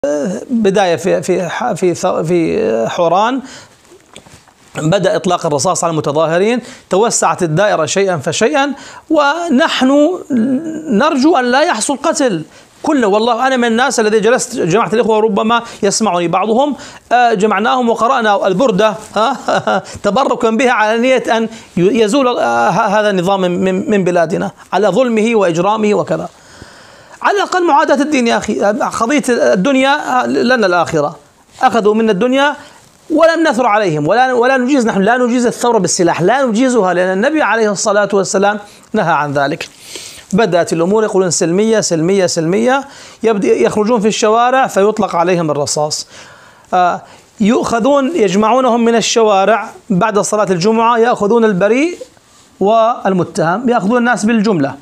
بداية في حوران بدأ إطلاق الرصاص على المتظاهرين، توسعت الدائرة شيئا فشيئا، ونحن نرجو أن لا يحصل قتل. كلنا والله أنا من الناس الذي جلست جماعة الإخوة ربما يسمعني بعضهم، جمعناهم وقرأنا البردة تبركا بها على نية أن يزول هذا النظام من بلادنا على ظلمه وإجرامه وكذا. على الأقل معاداة الدين يا أخي، قضية الدنيا لنا الآخرة، أخذوا منا الدنيا ولم نثر عليهم ولا نجيز، نحن لا نجيز الثورة بالسلاح، لا نجيزها، لأن النبي عليه الصلاة والسلام نهى عن ذلك. بدأت الأمور يقولون سلمية سلمية سلمية، يخرجون في الشوارع فيطلق عليهم الرصاص، يؤخذون يجمعونهم من الشوارع بعد صلاة الجمعة، يأخذون البريء والمتهم، يأخذون الناس بالجملة،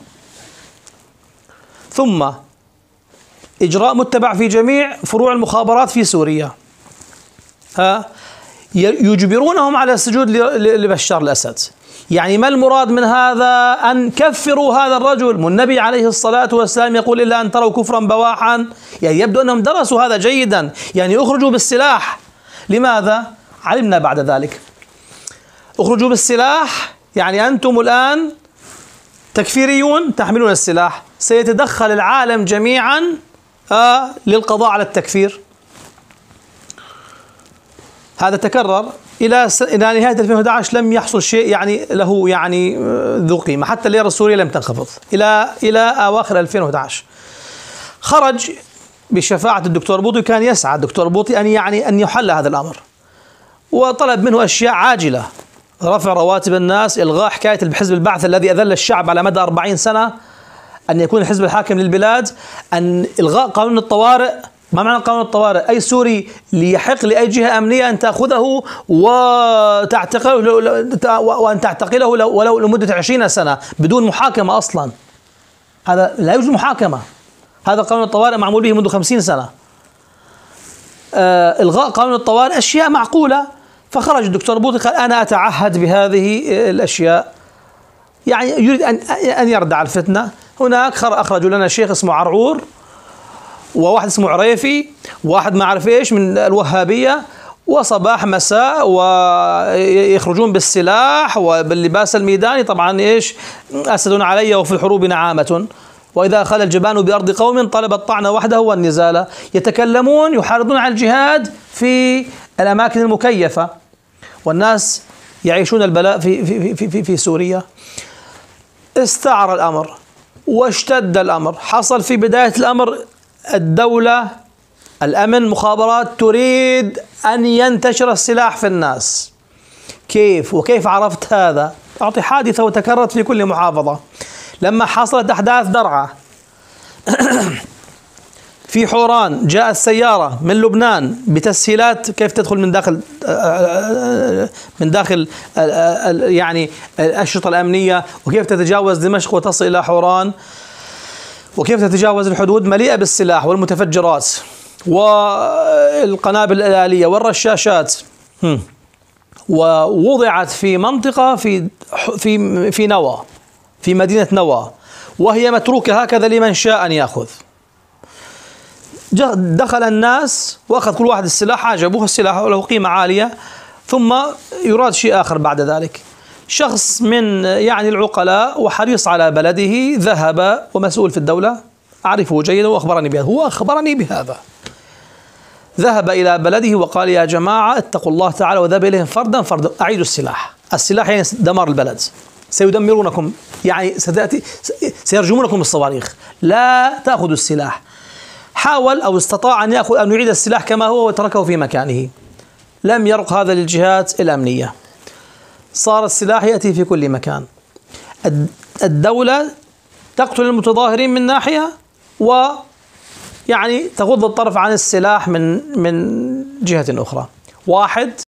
ثم إجراء متبع في جميع فروع المخابرات في سوريا، يجبرونهم على السجود لبشار الأسد. يعني ما المراد من هذا؟ أن كفروا هذا الرجل، والنبي عليه الصلاة والسلام يقول إلا أن تروا كفرا بواحا. يعني يبدو أنهم درسوا هذا جيدا، يعني أخرجوا بالسلاح. لماذا؟ علمنا بعد ذلك. أخرجوا بالسلاح يعني أنتم الآن تكفيريون تحملون السلاح، سيتدخل العالم جميعا للقضاء على التكفير. هذا تكرر إلى نهاية 2011، لم يحصل شيء يعني له يعني ذو قيمة، حتى الليرة السورية لم تنخفض إلى أواخر 2011. خرج بشفاعة الدكتور بوطي، كان يسعى الدكتور بوطي أن يحل هذا الأمر، وطلب منه أشياء عاجلة: رفع رواتب الناس، إلغاء حكاية الحزب البعث الذي أذل الشعب على مدى 40 سنة، أن يكون الحزب الحاكم للبلاد، أن إلغاء قانون الطوارئ. ما معنى قانون الطوارئ؟ أي سوري ليحق لأي جهة أمنية أن تأخذه وأن تعتقله ولو لمدة 20 سنة بدون محاكمة أصلا. هذا لا يوجد محاكمة، هذا قانون الطوارئ معمول به منذ 50 سنة. إلغاء قانون الطوارئ أشياء معقولة. فخرج الدكتور بوطي قال أنا أتعهد بهذه الأشياء، يعني يريد أن يردع الفتنة. هناك أخرجوا لنا شيخ اسمه عرعور، وواحد اسمه عريفي، وواحد ما أعرف إيش من الوهابية، وصباح مساء ويخرجون بالسلاح وباللباس الميداني. طبعا إيش؟ أسد علي وفي الحروب نعامة، وإذا أخذ الجبان بأرض قوم طلب الطعن وحده والنزال. يتكلمون يحاربون على الجهاد في الأماكن المكيفة، والناس يعيشون البلاء في سوريا. استعر الأمر واشتد الأمر. حصل في بداية الأمر الدولة، الأمن، مخابرات تريد أن ينتشر السلاح في الناس. كيف وكيف عرفت هذا؟ أعطي حادثة وتكررت في كل محافظة. لما حصلت أحداث درعا في حوران، جاءت سيارة من لبنان بتسهيلات كيف تدخل من داخل يعني الأشرطة الأمنية، وكيف تتجاوز دمشق وتصل إلى حوران، وكيف تتجاوز الحدود، مليئة بالسلاح والمتفجرات والقنابل الآلية والرشاشات، ووضعت في منطقة في نوى، في مدينة نوى، وهي متروكة هكذا لمن شاء أن يأخذ. دخل الناس وأخذ كل واحد السلاح، عجبوه السلاح له قيمة عالية، ثم يراد شيء آخر بعد ذلك. شخص من يعني العقلاء وحريص على بلده ذهب، ومسؤول في الدولة أعرفه جيدا وأخبرني بهذا، هو أخبرني بهذا، ذهب إلى بلده وقال يا جماعة اتقوا الله تعالى، وذهب إليهم فردا فردا: أعيدوا السلاح. السلاح يعني دمار البلد، سيدمرونكم، يعني سيرجمونكم الصواريخ، لا تأخذوا السلاح. حاول أو استطاع أن يعيد السلاح كما هو وتركه في مكانه، لم يرق هذا للجهات الأمنية. صار السلاح يأتي في كل مكان. الدولة تقتل المتظاهرين من ناحية، ويعني تغض الطرف عن السلاح من جهة أخرى. واحد